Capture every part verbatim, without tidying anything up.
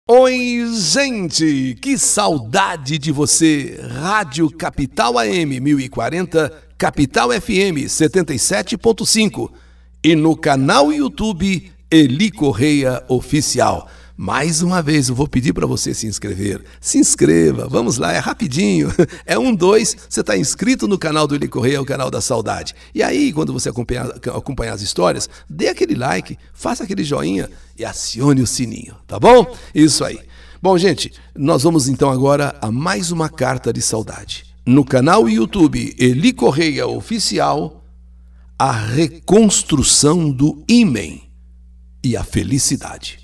Oi, gente! Que saudade de você! Rádio Capital A M mil e quarenta, Capital F M setenta e sete ponto cinco e no canal YouTube Eli Correia Oficial. Mais uma vez eu vou pedir para você se inscrever. Se inscreva, vamos lá, é rapidinho. É um, dois, você está inscrito no canal do Eli Correia, o canal da saudade. E aí, quando você acompanhar, acompanhar as histórias, dê aquele like, faça aquele joinha e acione o sininho, tá bom? Isso aí. Bom, gente, nós vamos então agora a mais uma carta de saudade. No canal YouTube Eli Correia Oficial, a reconstrução do ímen e a felicidade.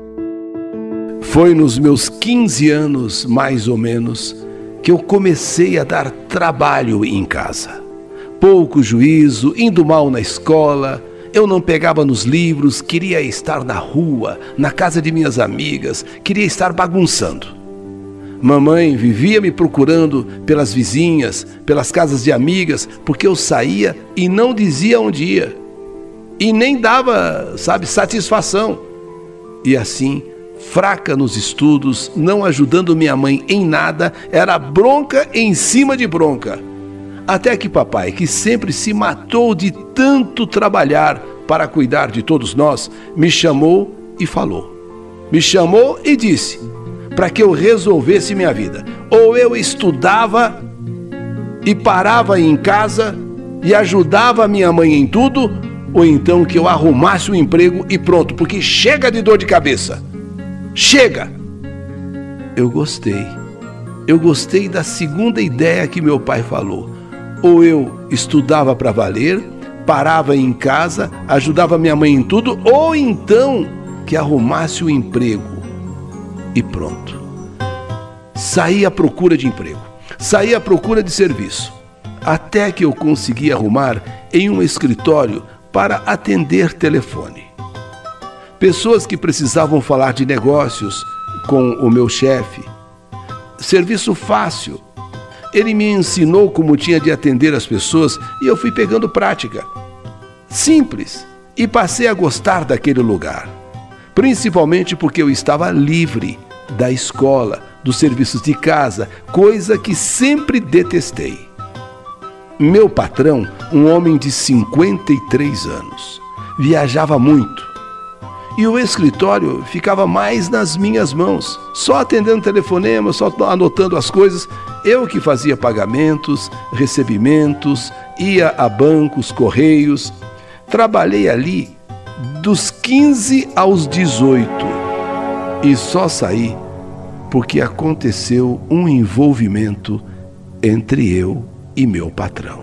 Foi nos meus quinze anos, mais ou menos, que eu comecei a dar trabalho em casa. Pouco juízo, indo mal na escola, eu não pegava nos livros, queria estar na rua, na casa de minhas amigas, queria estar bagunçando. Mamãe vivia me procurando pelas vizinhas, pelas casas de amigas, porque eu saía e não dizia onde ia. E nem dava, sabe, satisfação. E assim, fraca nos estudos, não ajudando minha mãe em nada, era bronca em cima de bronca. Até que papai, que sempre se matou de tanto trabalhar para cuidar de todos nós, me chamou e falou. Me chamou e disse para que eu resolvesse minha vida. Ou eu estudava e parava em casa e ajudava minha mãe em tudo, ou então que eu arrumasse um emprego e pronto, porque chega de dor de cabeça. Chega! Eu gostei. Eu gostei da segunda ideia que meu pai falou. Ou eu estudava para valer, parava em casa, ajudava minha mãe em tudo, ou então que arrumasse o emprego. E pronto. Saí à procura de emprego. Saí à procura de serviço. Até que eu consegui arrumar em um escritório para atender telefone. Pessoas que precisavam falar de negócios com o meu chefe. Serviço fácil. Ele me ensinou como tinha de atender as pessoas e eu fui pegando prática. Simples. E passei a gostar daquele lugar. Principalmente porque eu estava livre da escola, dos serviços de casa, coisa que sempre detestei. Meu patrão, um homem de cinquenta e três anos, viajava muito. E o escritório ficava mais nas minhas mãos, só atendendo telefonema, só anotando as coisas. Eu que fazia pagamentos, recebimentos, ia a bancos, correios. Trabalhei ali dos quinze aos dezoito e só saí porque aconteceu um envolvimento entre eu e meu patrão.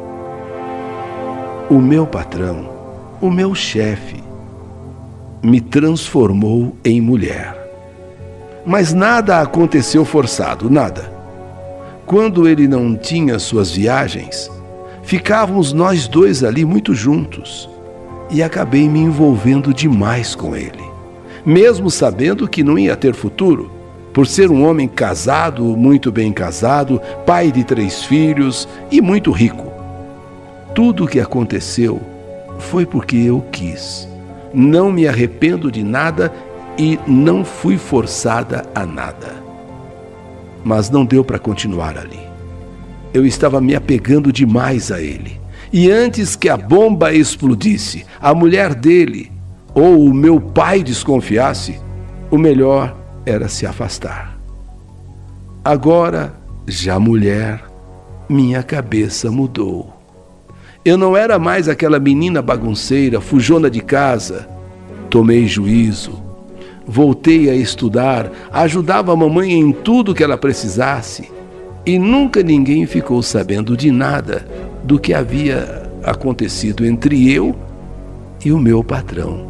O meu patrão, o meu chefe, me transformou em mulher. Mas nada aconteceu forçado, nada. Quando ele não tinha suas viagens, ficávamos nós dois ali muito juntos e acabei me envolvendo demais com ele, mesmo sabendo que não ia ter futuro, por ser um homem casado, muito bem casado, pai de três filhos e muito rico. Tudo o que aconteceu foi porque eu quis. Não me arrependo de nada e não fui forçada a nada. Mas não deu para continuar ali. Eu estava me apegando demais a ele. E antes que a bomba explodisse, a mulher dele ou o meu pai desconfiasse, o melhor era se afastar. Agora, já mulher, minha cabeça mudou. Eu não era mais aquela menina bagunceira, fujona de casa. Tomei juízo. Voltei a estudar, ajudava a mamãe em tudo que ela precisasse. E nunca ninguém ficou sabendo de nada do que havia acontecido entre eu e o meu patrão.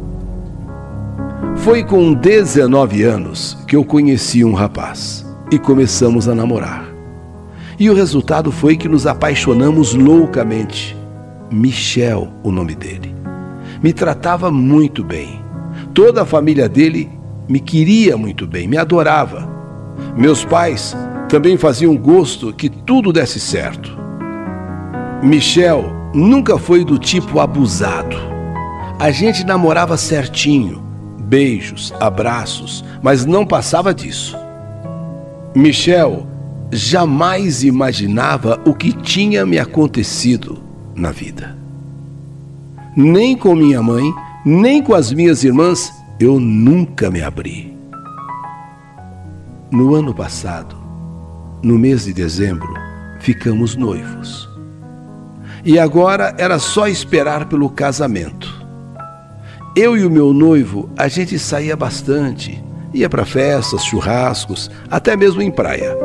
Foi com dezenove anos que eu conheci um rapaz e começamos a namorar. E o resultado foi que nos apaixonamos loucamente. Michel, o nome dele. Me tratava muito bem. Toda a família dele me queria muito bem, me adorava. Meus pais também faziam gosto que tudo desse certo. Michel nunca foi do tipo abusado. A gente namorava certinho, beijos, abraços, mas não passava disso. Michel jamais imaginava o que tinha me acontecido na vida. Nem com minha mãe, nem com as minhas irmãs, eu nunca me abri. No ano passado, no mês de dezembro, ficamos noivos. E agora era só esperar pelo casamento. Eu e o meu noivo, a gente saía bastante, ia para festas, churrascos, até mesmo em praia.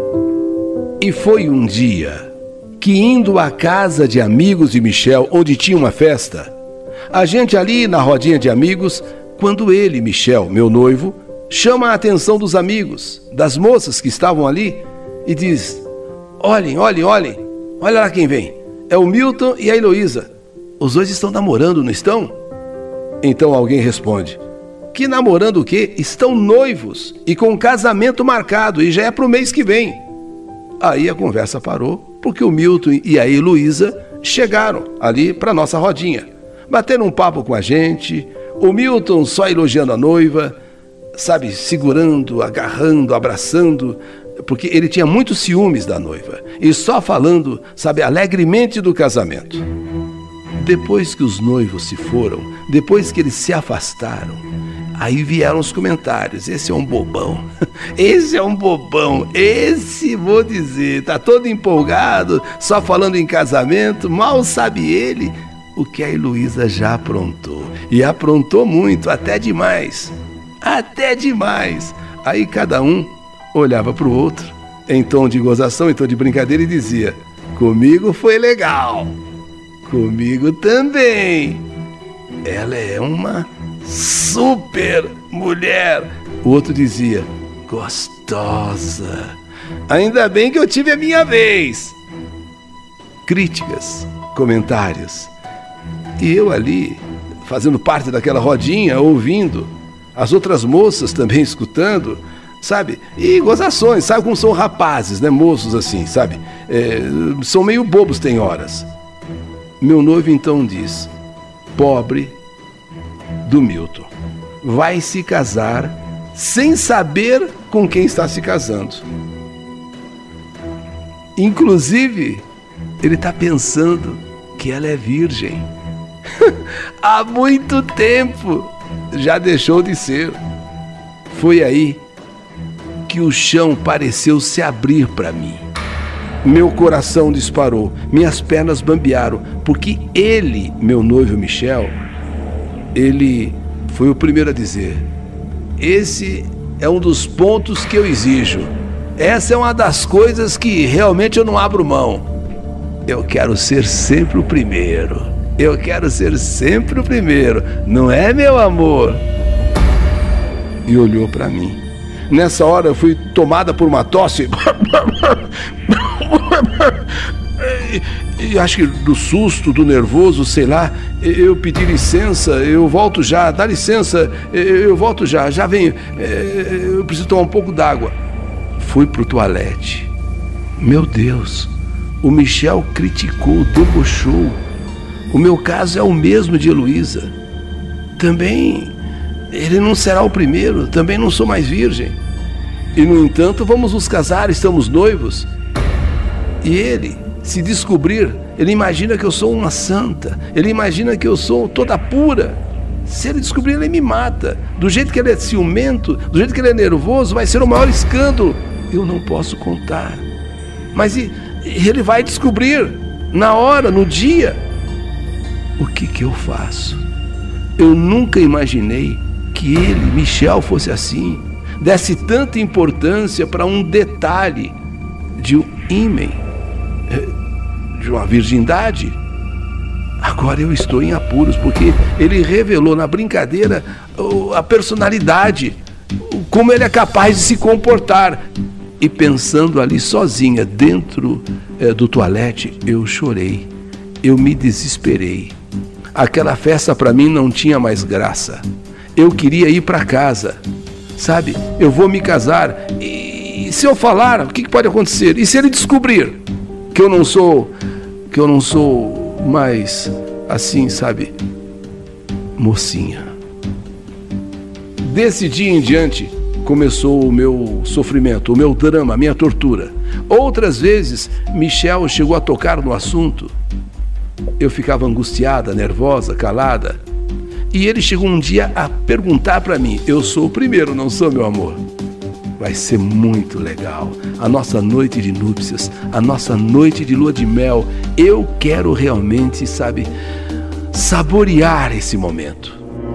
E foi um dia que, indo à casa de amigos de Michel, onde tinha uma festa, a gente ali na rodinha de amigos, quando ele, Michel, meu noivo, chama a atenção dos amigos, das moças que estavam ali e diz: olhem, olhem, olhem, olha lá quem vem, é o Milton e a Heloísa. Os dois estão namorando, não estão? Então alguém responde: que namorando o quê? Estão noivos e com casamento marcado e já é pro mês que vem. Aí a conversa parou, porque o Milton e a Heloísa chegaram ali para nossa rodinha. Bateram um papo com a gente, o Milton só elogiando a noiva, sabe, segurando, agarrando, abraçando, porque ele tinha muitos ciúmes da noiva, e só falando, sabe, alegremente do casamento. Depois que os noivos se foram, depois que eles se afastaram, aí vieram os comentários: esse é um bobão, esse é um bobão, esse, vou dizer, tá todo empolgado, só falando em casamento, mal sabe ele o que a Heloísa já aprontou. E aprontou muito, até demais, até demais. Aí cada um olhava para o outro, em tom de gozação, em tom de brincadeira, e dizia: comigo foi legal, comigo também, ela é uma super mulher. O outro dizia: gostosa, ainda bem que eu tive a minha vez. Críticas, comentários. E eu ali, fazendo parte daquela rodinha, ouvindo, as outras moças também escutando, sabe? E gozações, sabe como são rapazes, né? Moços assim, sabe? É, são meio bobos, tem horas. Meu noivo então diz: pobre do Milton, vai se casar sem saber com quem está se casando. Inclusive, ele está pensando que ela é virgem. Há muito tempo já deixou de ser. Foi aí que o chão pareceu se abrir para mim. Meu coração disparou, minhas pernas bambearam, porque ele, meu noivo Michel, ele foi o primeiro a dizer: esse é um dos pontos que eu exijo. Essa é uma das coisas que realmente eu não abro mão. Eu quero ser sempre o primeiro. Eu quero ser sempre o primeiro. Não é, meu amor? E olhou para mim. Nessa hora eu fui tomada por uma tosse. E, e acho que do susto, do nervoso, sei lá, eu pedi licença, eu volto já, dá licença, eu, eu volto já, já venho, eu preciso tomar um pouco d'água. Fui pro toalete. Meu Deus, o Michel criticou, debochou. O meu caso é o mesmo de Heloísa. Também ele não será o primeiro, também não sou mais virgem. E no entanto vamos nos casar, estamos noivos. E ele, se descobrir, ele imagina que eu sou uma santa, ele imagina que eu sou toda pura. Se ele descobrir, ele me mata. Do jeito que ele é ciumento, do jeito que ele é nervoso, vai ser o maior escândalo. Eu não posso contar. Mas ele vai descobrir, na hora, no dia. O que que eu faço? Eu nunca imaginei que ele, Michel, fosse assim, desse tanta importância para um detalhe de um ímen, de uma virgindade. Agora eu estou em apuros, porque ele revelou na brincadeira a personalidade, como ele é capaz de se comportar. E pensando ali sozinha, dentro é, do toalete, eu chorei, eu me desesperei. Aquela festa para mim não tinha mais graça. Eu queria ir para casa, sabe? Eu vou me casar e, e se eu falar, o que, que pode acontecer? E se ele descobrir que eu não sou, que eu não sou mais assim, sabe? Mocinha. Desse dia em diante, começou o meu sofrimento, o meu drama, a minha tortura. Outras vezes, Michel chegou a tocar no assunto. Eu ficava angustiada, nervosa, calada. E ele chegou um dia a perguntar para mim: eu sou o primeiro, não sou, meu amor? Vai ser muito legal. A nossa noite de núpcias, a nossa noite de lua de mel. Eu quero realmente, sabe, saborear esse momento.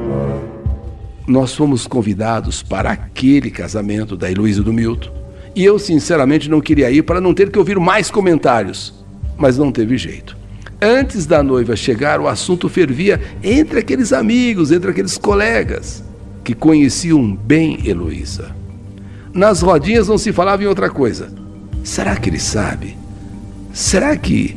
Nós fomos convidados para aquele casamento da Heloísa e do Milton. E eu, sinceramente, não queria ir para não ter que ouvir mais comentários. Mas não teve jeito. Antes da noiva chegar, o assunto fervia entre aqueles amigos, entre aqueles colegas que conheciam bem Heloísa. Nas rodinhas não se falava em outra coisa. Será que ele sabe? Será que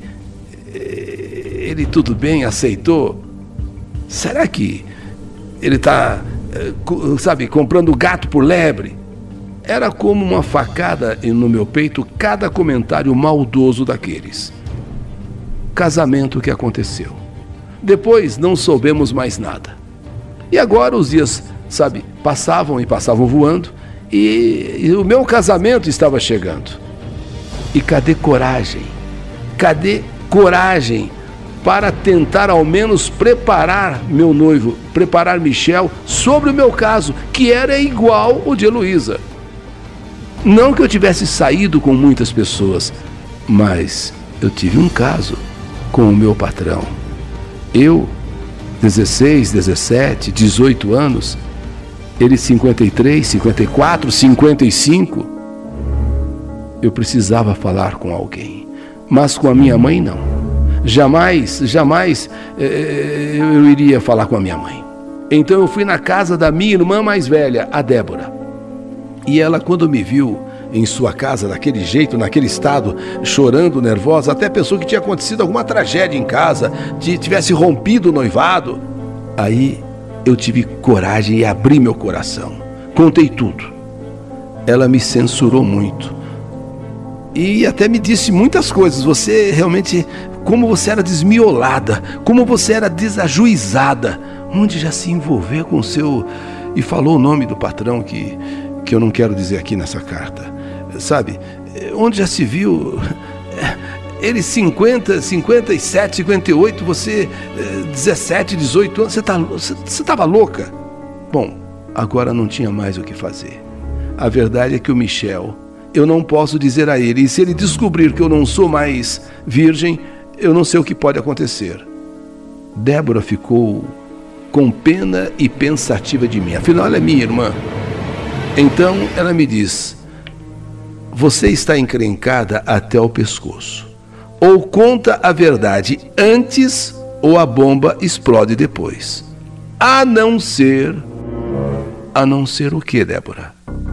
ele tudo bem aceitou? Será que ele está, sabe, comprando gato por lebre? Era como uma facada no meu peito cada comentário maldoso daqueles. Casamento que aconteceu. Depois não soubemos mais nada. E agora os dias, sabe, passavam e passavam voando e, e o meu casamento estava chegando. E cadê coragem? Cadê coragem para tentar ao menos preparar meu noivo, preparar Michel sobre o meu caso, que era igual o de Heloísa? Não que eu tivesse saído com muitas pessoas, mas eu tive um caso com o meu patrão. Eu, dezesseis, dezessete, dezoito anos, ele cinquenta e três, cinquenta e quatro, cinquenta e cinco. Eu precisava falar com alguém, mas com a minha mãe não. Jamais, jamais eh, eu iria falar com a minha mãe. Então eu fui na casa da minha irmã mais velha, a Débora. E ela, quando me viu em sua casa, daquele jeito, naquele estado, chorando, nervosa, até pensou que tinha acontecido alguma tragédia em casa, que tivesse rompido o noivado. Aí eu tive coragem e abri meu coração. Contei tudo. Ela me censurou muito. E até me disse muitas coisas. Você realmente, como você era desmiolada, como você era desajuizada, onde já se envolveu com o seu... E falou o nome do patrão que, que eu não quero dizer aqui nessa carta. Sabe, onde já se viu, ele cinquenta, cinquenta e sete, cinquenta e oito, você dezessete, dezoito anos, você tá, você estava louca? Bom, agora não tinha mais o que fazer. A verdade é que o Michel, eu não posso dizer a ele, e se ele descobrir que eu não sou mais virgem, eu não sei o que pode acontecer. Débora ficou com pena e pensativa de mim, afinal ela é minha irmã. Então ela me diz: você está encrencada até o pescoço. Ou conta a verdade antes, ou a bomba explode depois. A não ser... A não ser o quê, Débora?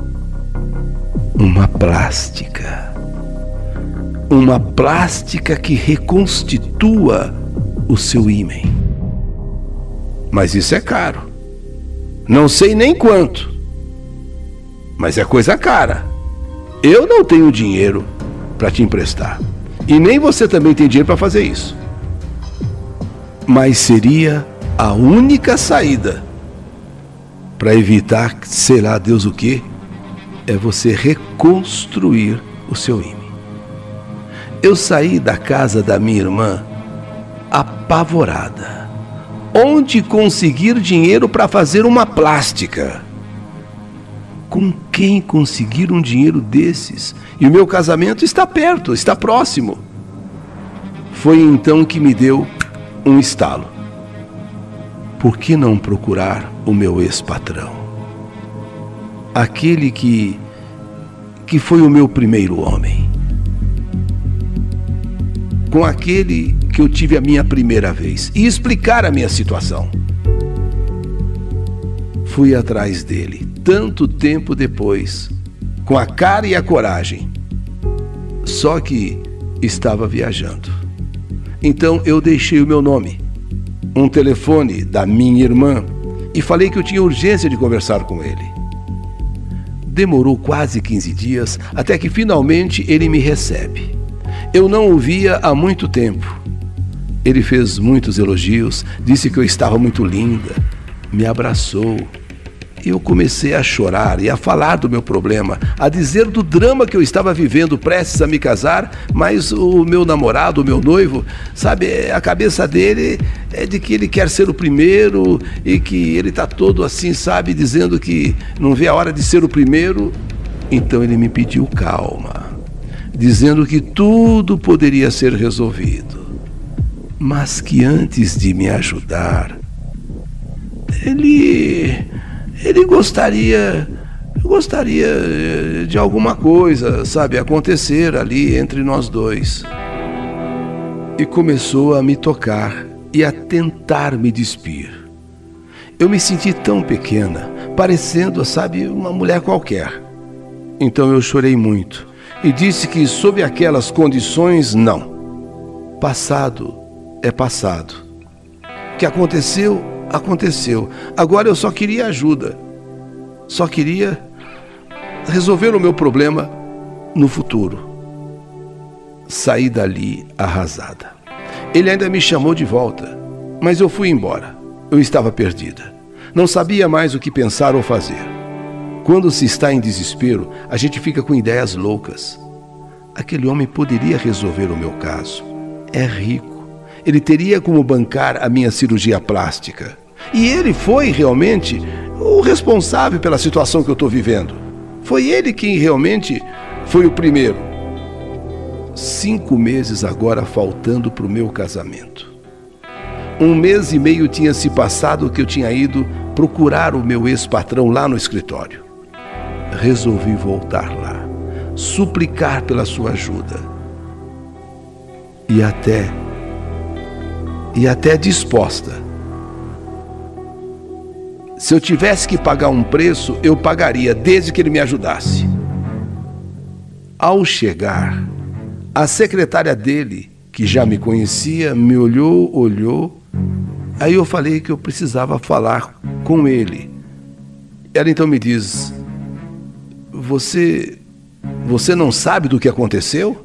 Uma plástica. Uma plástica que reconstitua o seu ímã. Mas isso é caro. Não sei nem quanto. Mas é coisa cara. Eu não tenho dinheiro para te emprestar. E nem você também tem dinheiro para fazer isso. Mas seria a única saída para evitar, sei lá, Deus o quê, é você reconstruir o seu ímã. Eu saí da casa da minha irmã apavorada. Onde conseguir dinheiro para fazer uma plástica? Com quem conseguir um dinheiro desses? E o meu casamento está perto, está próximo. Foi então que me deu um estalo. Por que não procurar o meu ex-patrão? Aquele que, que foi o meu primeiro homem. Com aquele que eu tive a minha primeira vez. E explicar a minha situação. Fui atrás dele. Tanto tempo depois, com a cara e a coragem, só que estava viajando. Então eu deixei o meu nome, um telefone da minha irmã, e falei que eu tinha urgência de conversar com ele. Demorou quase quinze dias, até que finalmente ele me recebe. Eu não o via há muito tempo. Ele fez muitos elogios, disse que eu estava muito linda, me abraçou. Eu comecei a chorar e a falar do meu problema, a dizer do drama que eu estava vivendo prestes a me casar, mas o meu namorado, o meu noivo, sabe, a cabeça dele é de que ele quer ser o primeiro e que ele está todo assim, sabe, dizendo que não vê a hora de ser o primeiro. Então ele me pediu calma, dizendo que tudo poderia ser resolvido, mas que antes de me ajudar, ele... Ele gostaria, gostaria de alguma coisa, sabe, acontecer ali entre nós dois. E começou a me tocar e a tentar me despir. Eu me senti tão pequena, parecendo, sabe, uma mulher qualquer. Então eu chorei muito e disse que sob aquelas condições, não. Passado é passado. O que aconteceu, aconteceu. Agora eu só queria ajuda. Só queria resolver o meu problema no futuro. Saí dali arrasada. Ele ainda me chamou de volta, mas eu fui embora. Eu estava perdida. Não sabia mais o que pensar ou fazer. Quando se está em desespero, a gente fica com ideias loucas. Aquele homem poderia resolver o meu caso. É rico. Ele teria como bancar a minha cirurgia plástica. E ele foi realmente o responsável pela situação que eu estou vivendo. Foi ele quem realmente foi o primeiro. Cinco meses agora faltando para o meu casamento. Um mês e meio tinha se passado que eu tinha ido procurar o meu ex-patrão lá no escritório. Resolvi voltar lá, suplicar pela sua ajuda. E até, e até disposta. Se eu tivesse que pagar um preço, eu pagaria, desde que ele me ajudasse. Ao chegar, a secretária dele, que já me conhecia, me olhou, olhou. Aí eu falei que eu precisava falar com ele. Ela então me diz: Você, você não sabe do que aconteceu?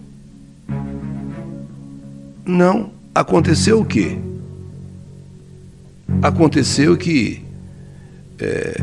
Não. Aconteceu o quê? Aconteceu que É,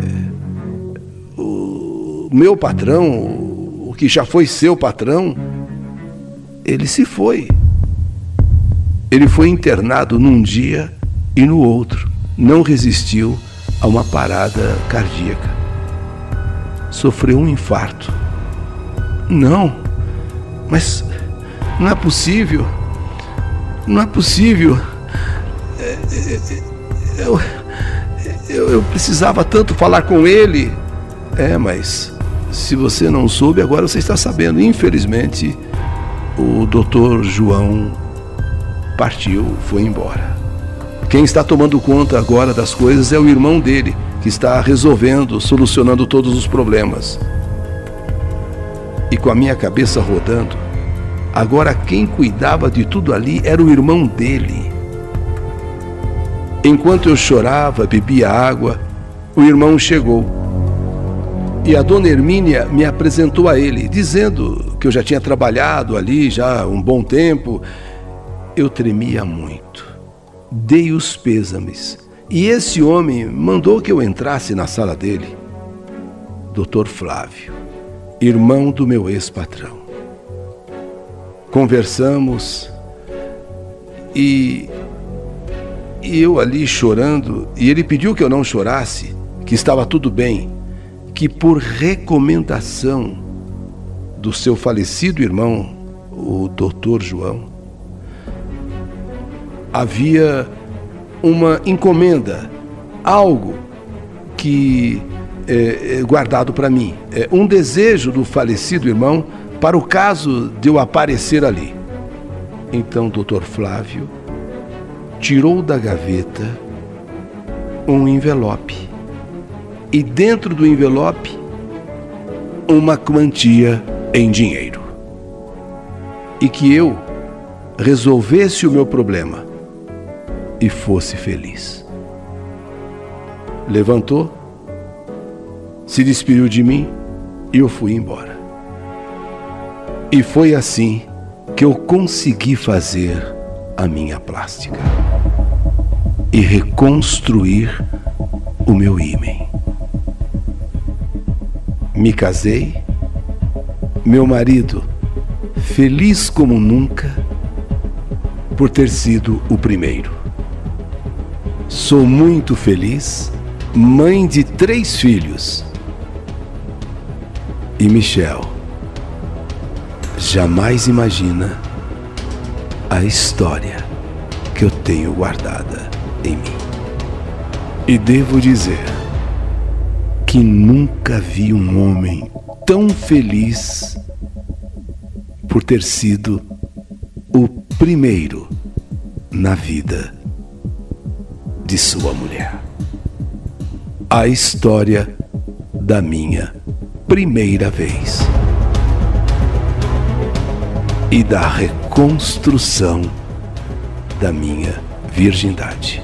o meu patrão, o que já foi seu patrão, ele se foi. Ele foi internado num dia e no outro. Não resistiu a uma parada cardíaca. Sofreu um infarto. Não, mas não é possível. Não é possível. É, é, eu... Eu, eu precisava tanto falar com ele. É, mas se você não soube, agora você está sabendo. Infelizmente, o doutor João partiu, foi embora. Quem está tomando conta agora das coisas é o irmão dele, que está resolvendo, solucionando todos os problemas. E com a minha cabeça rodando, agora quem cuidava de tudo ali era o irmão dele. Enquanto eu chorava, bebia água, o irmão chegou. E a dona Hermínia me apresentou a ele, dizendo que eu já tinha trabalhado ali já há um bom tempo. Eu tremia muito. Dei os pêsames. E esse homem mandou que eu entrasse na sala dele. doutor Flávio, irmão do meu ex-patrão. Conversamos e... E eu ali chorando, e ele pediu que eu não chorasse, que estava tudo bem, que por recomendação do seu falecido irmão, o doutor João, havia uma encomenda, algo que é, é guardado para mim, é, um desejo do falecido irmão para o caso de eu aparecer ali. Então, doutor Flávio tirou da gaveta um envelope e dentro do envelope uma quantia em dinheiro e que eu resolvesse o meu problema e fosse feliz. Levantou, se despediu de mim e eu fui embora. E foi assim que eu consegui fazer a minha plástica e reconstruir o meu ímen. Me casei, meu marido, feliz como nunca, por ter sido o primeiro. Sou muito feliz, mãe de três filhos. E Michelle jamais imagina a história que eu tenho guardada em mim. E devo dizer que nunca vi um homem tão feliz por ter sido o primeiro na vida de sua mulher. A história da minha primeira vez e da reconstrução da minha virgindade.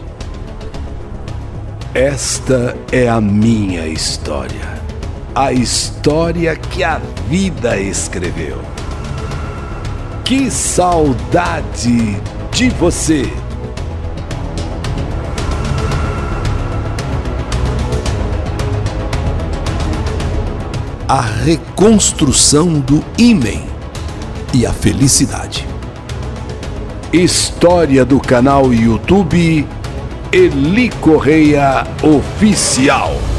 Esta é a minha história, a história que a vida escreveu. Que saudade de você! A reconstrução do ímen e a felicidade. História do canal YouTube Eli Correia Oficial.